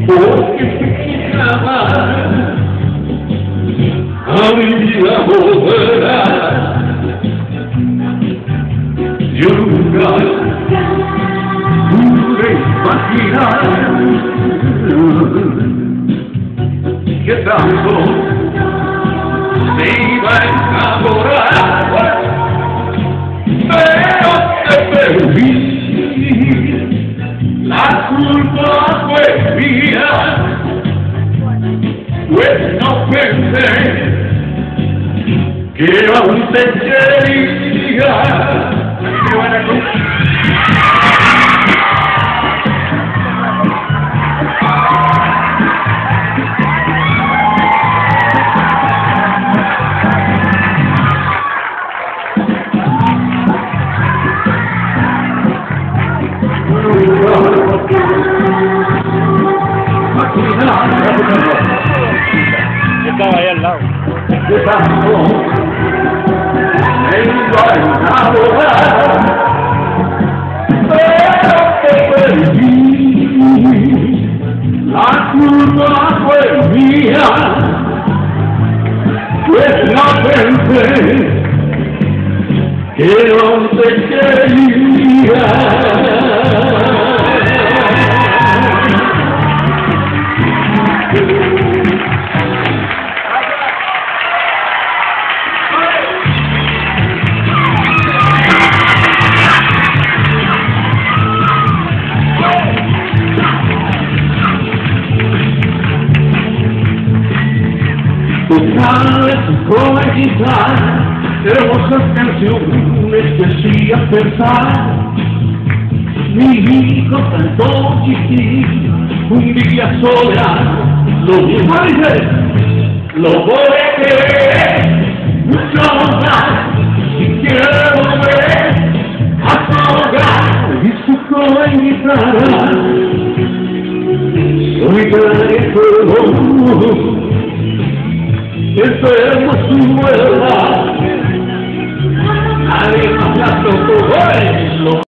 porque sé que jamás a mi vida volverá. Yo nunca pude imaginar que tanto me iba a enamorar, pero te perdí, la culpa fue mía, pues no pensé que aún te quería. Yo estaba ahí al lado. Pero te perdí, la culpa fue mía, pues no pensé que no te quería. Tú sabes cómo quitar hermosas canciones que hacían pensar. Mi hijo cantó chiquín, un día sola, lo mismo dice, lo voy a querer mucho más, si quiero ver hasta ahogar y su joven guitarra. Soy gran perdón, enfermo su verdad, nadie más la tocó.